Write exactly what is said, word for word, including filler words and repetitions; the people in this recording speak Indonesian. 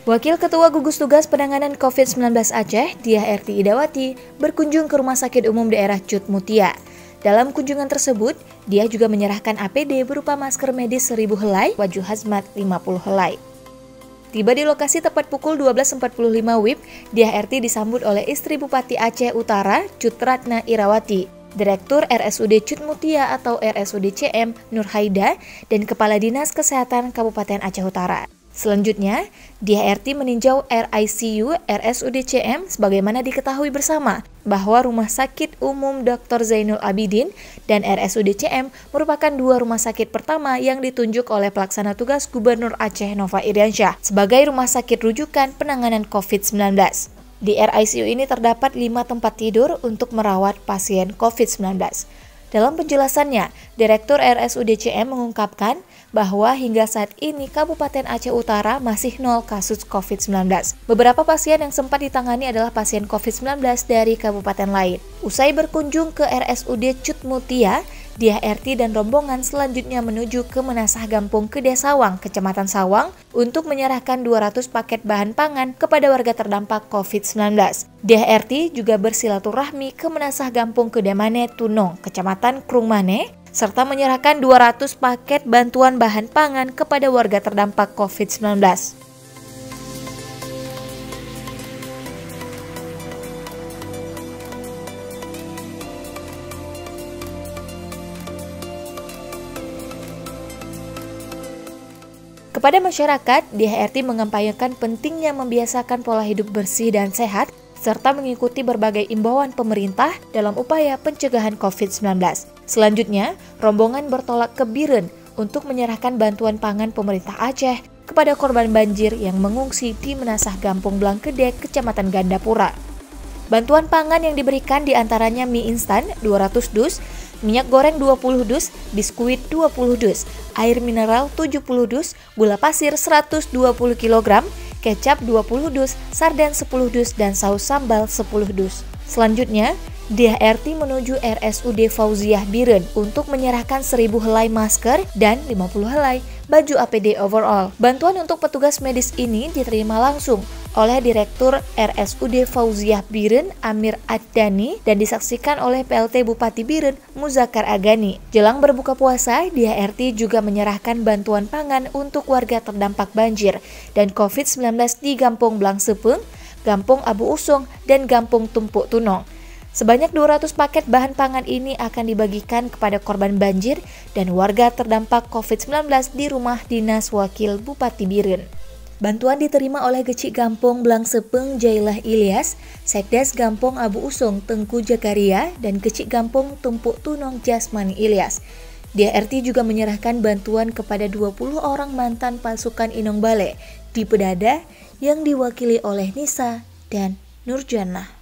Wakil Ketua Gugus Tugas Penanganan covid sembilan belas Aceh, Diah Erti Idawati, berkunjung ke Rumah Sakit Umum Daerah Cut Mutia. Dalam kunjungan tersebut, dia juga menyerahkan A P D berupa masker medis seribu helai, baju hazmat lima puluh helai. Tiba di lokasi tepat pukul dua belas empat puluh lima W I B, Diah Erti disambut oleh istri Bupati Aceh Utara, Cut Ratna Irawati, Direktur R S U D Cut Mutia atau R S U D C M Nur Haida, dan Kepala Dinas Kesehatan Kabupaten Aceh Utara. Selanjutnya, Diah Erti meninjau R I C U R S U D C M sebagaimana diketahui bersama bahwa Rumah Sakit Umum Doktor Zainul Abidin dan R S U D C M merupakan dua rumah sakit pertama yang ditunjuk oleh pelaksana tugas Gubernur Aceh Nova Iriansyah sebagai rumah sakit rujukan penanganan covid sembilan belas. Di R I C U ini terdapat lima tempat tidur untuk merawat pasien covid sembilan belas. Dalam penjelasannya, Direktur R S U D C M mengungkapkan bahwa hingga saat ini Kabupaten Aceh Utara masih nol kasus covid sembilan belas. Beberapa pasien yang sempat ditangani adalah pasien covid sembilan belas dari kabupaten lain. Usai berkunjung ke R S U D Cut Mutia, Diah Erti dan rombongan selanjutnya menuju ke Menasah Gampung Kedai Sawang, Kecamatan Sawang, untuk menyerahkan dua ratus paket bahan pangan kepada warga terdampak covid sembilan belas. Diah Erti juga bersilaturahmi ke Menasah Gampung Kedai Mane Tunong, Kecamatan Krung Mane, serta menyerahkan dua ratus paket bantuan bahan pangan kepada warga terdampak covid sembilan belas. Kepada masyarakat, Diah Erti mengampanyekan pentingnya membiasakan pola hidup bersih dan sehat, serta mengikuti berbagai imbauan pemerintah dalam upaya pencegahan covid sembilan belas. Selanjutnya, rombongan bertolak ke Biren untuk menyerahkan bantuan pangan pemerintah Aceh kepada korban banjir yang mengungsi di Menasah Gampung Blangkedek, Kecamatan Gandapura. Bantuan pangan yang diberikan diantaranya mie instan dua ratus dus, minyak goreng dua puluh dus, biskuit dua puluh dus, air mineral tujuh puluh dus, gula pasir seratus dua puluh kilogram, kecap dua puluh dus, sarden sepuluh dus, dan saus sambal sepuluh dus. Selanjutnya, Diah Erti menuju R S U D Fauziah Biren untuk menyerahkan seribu helai masker dan lima puluh helai baju A P D overall. Bantuan untuk petugas medis ini diterima langsung oleh Direktur R S U D Fauziah Biren Amir Ad-Dani dan disaksikan oleh P L T Bupati Biren Muzakar Agani. Jelang berbuka puasa, Diah Erti juga menyerahkan bantuan pangan untuk warga terdampak banjir dan covid sembilan belas di Gampung Blangsepeng, Gampung Abu Usung, dan Gampung Tumpuk Tunong. Sebanyak dua ratus paket bahan pangan ini akan dibagikan kepada korban banjir dan warga terdampak covid sembilan belas di rumah dinas Wakil Bupati Biren. Bantuan diterima oleh Gecik Gampung Blangsepeng Jailah Ilyas, Sekdes Gampung Abu Usung Tengku Jakaria, dan Gecik Gampung Tumpuk Tunong Jasmani Ilyas. Diah Erti juga menyerahkan bantuan kepada dua puluh orang mantan pasukan Inong Bale di Pedada yang diwakili oleh Nisa dan Nurjannah.